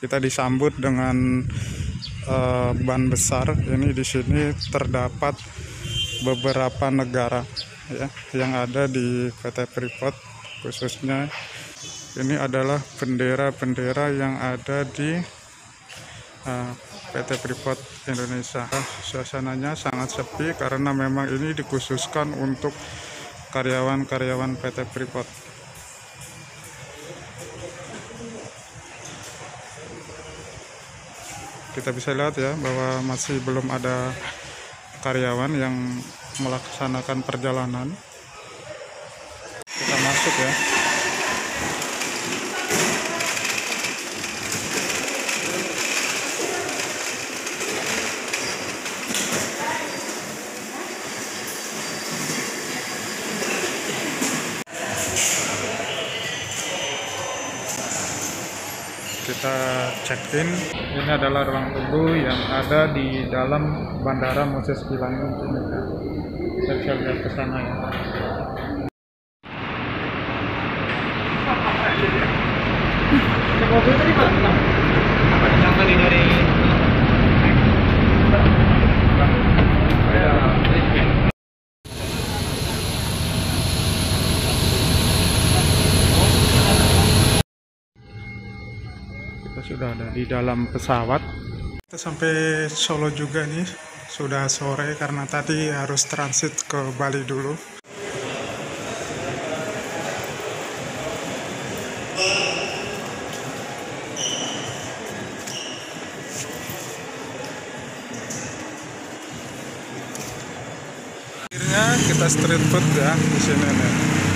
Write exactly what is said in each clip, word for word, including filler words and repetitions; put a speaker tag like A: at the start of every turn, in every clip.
A: kita disambut dengan uh, ban besar. Ini di sini terdapat beberapa negara ya yang ada di P T Freeport, khususnya ini adalah bendera-bendera yang ada di uh, P T Freeport Indonesia. Suasananya sangat sepi karena memang ini dikhususkan untuk karyawan-karyawan P T Freeport. Kita bisa lihat ya bahwa masih belum ada karyawan yang melaksanakan perjalanan. Kita masuk ya. Kita check-in. Ini adalah ruang tunggu yang ada di dalam Bandara Moses Wilayah. Kita lihat ke sana ya. Mobil tadi Pak. Apa ditambah nih dari sudah ada di dalam pesawat. Kita sampai Solo juga nih, sudah sore karena tadi harus transit ke Bali dulu. Akhirnya kita street food ya di sini nih.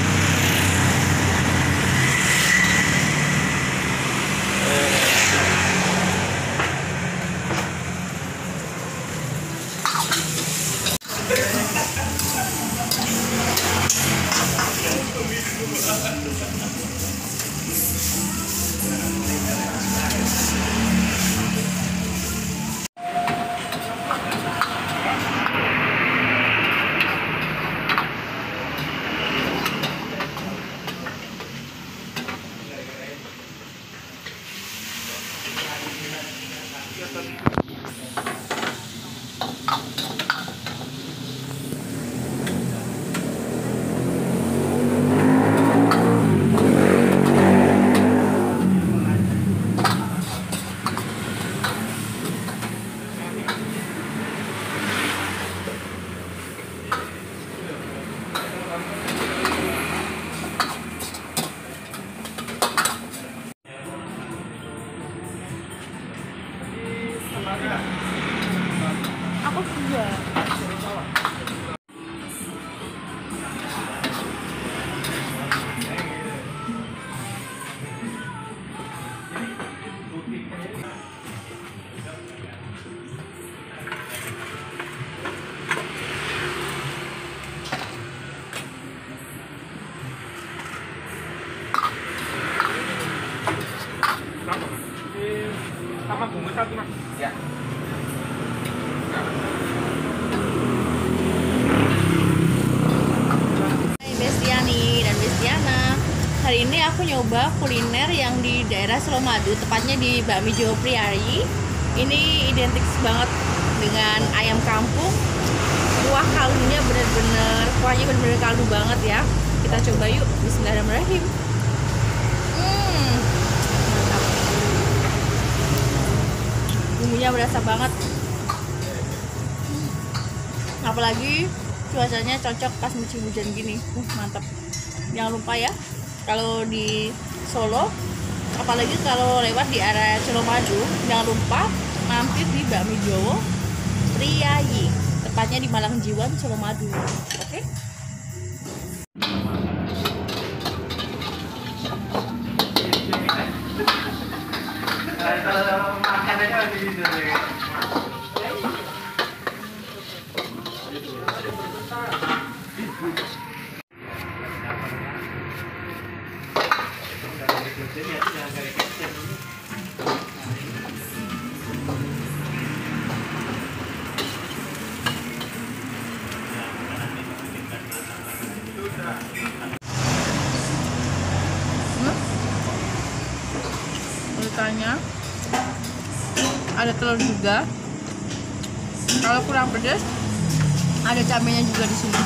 B: Aku juga.
C: Sama bungkus satu Mas. Ya.
B: Hai Bestiani dan Bestiana. Hari ini aku nyoba kuliner yang di daerah Selomadu, tepatnya di bakmi Djowo Priyayi. Ini identik banget dengan ayam kampung. Kuah kaldunya bener-bener, kuahnya bener-bener kaldu banget ya. Kita coba yuk. Bismillahirrahmanirrahim. Hmm, mantap. Bumbunya berasa banget. Apalagi cuacanya cocok pas musim hujan gini. Uh, mantap. Jangan lupa ya, kalau di Solo, apalagi kalau lewat di area Selomadu, jangan lupa mampir di bakmi Djowo Priyayi, tepatnya di Malang Jiwan, Selomadu. Oke? Okay?
C: Kalau makan aja masih gitu ya.
B: Uritannya Ada telur juga. Kalau kurang pedas, ada cabenya juga di sini.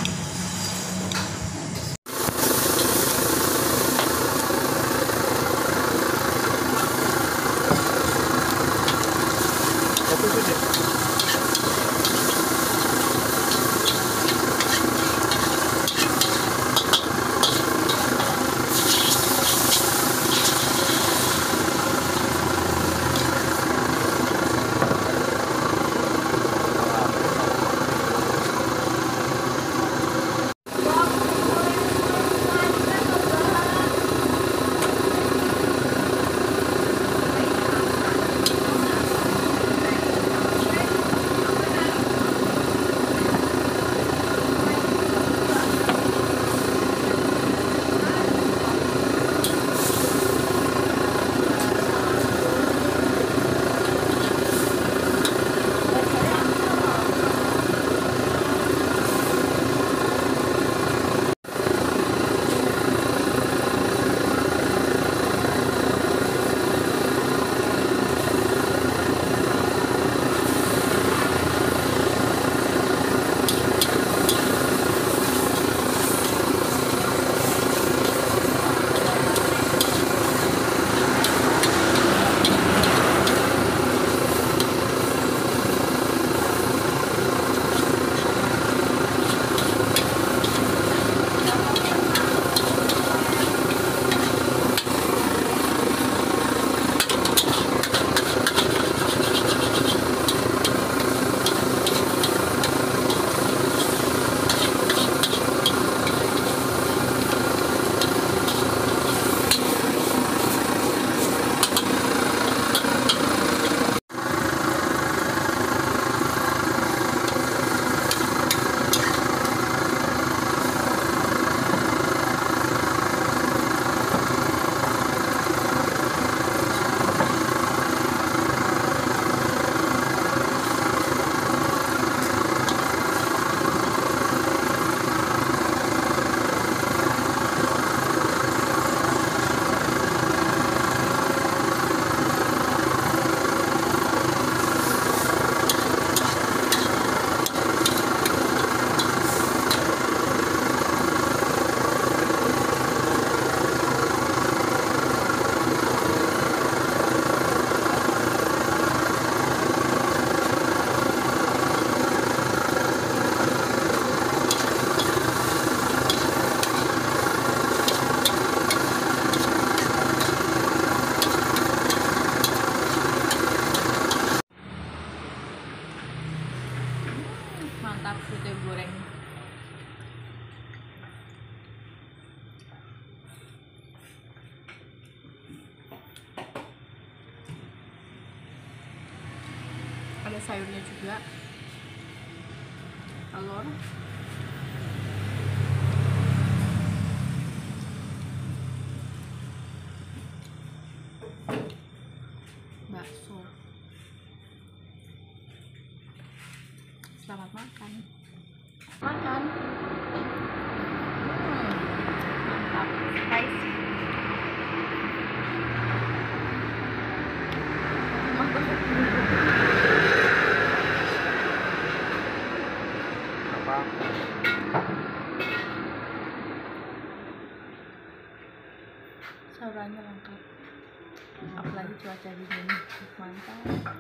B: Mantap soto goreng. Ada sayurnya juga, telur, bakso. Selamat makan. Makan. Hmm, mantap. Spicy. Mantap.
A: Apa?
B: Saurannya lengkap. Apalagi cuaca dingin. Mantap.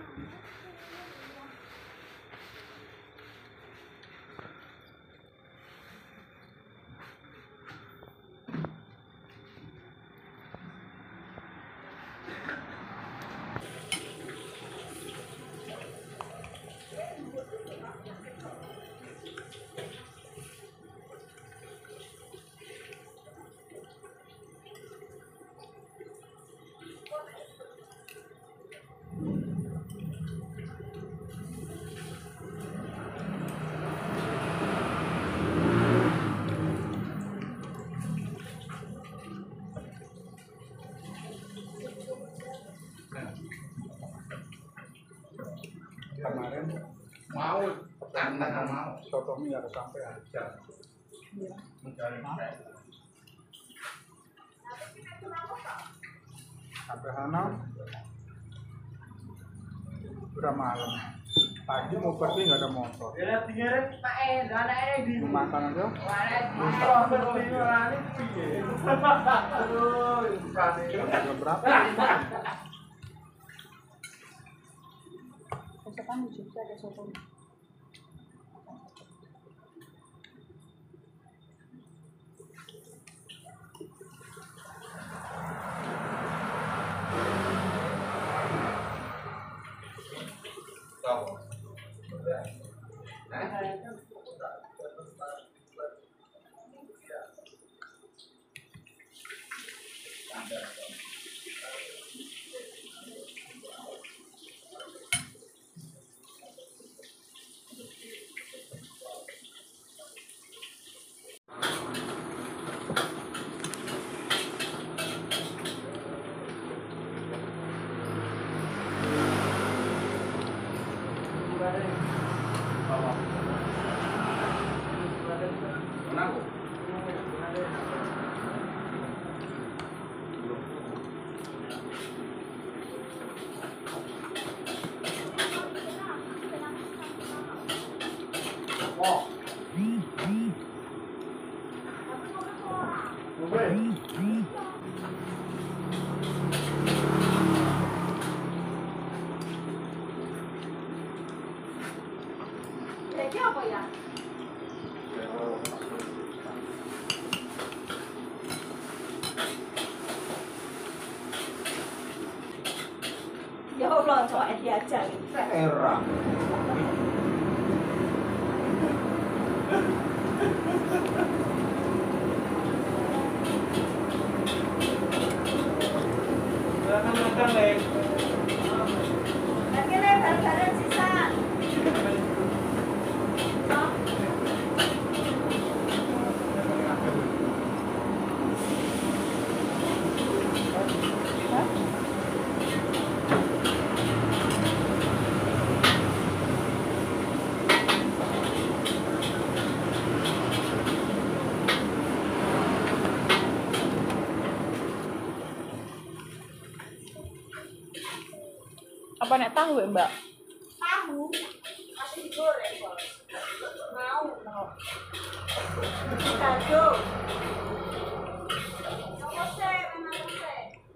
A: Kemarin
C: mau tantangan mau
A: sotomi nggak sampai aja
C: mencari
A: sampai sana Udah malam. Pagi mau pergi nggak ada motor. Makan aja. Harga berapa?
B: Masakan di Jogja ada soto.
D: Ya Allah, coba diajarin.
C: Era. Silakan makan, Lek.
D: Lagi lebar bareng sisa.
B: Apa nek tahu ya, Mbak?
D: Tahu. Masih digoreng, Bos. Mau, mau. Kado. Nomor C, memang C.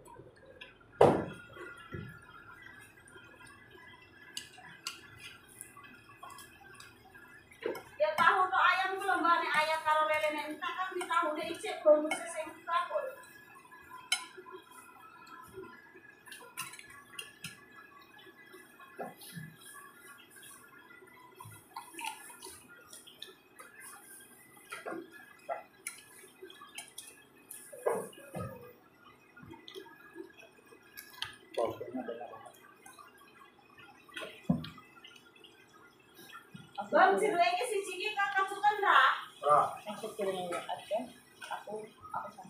D: Ya tahu tuh ayam ku lembane ayam karo lele nek entak kan di tahu deh icek bonus sing takut. Bang, si duanya si Ciki kan kasukan dah.
C: Ah.
B: Yang kecilnya ada, aku aku sama.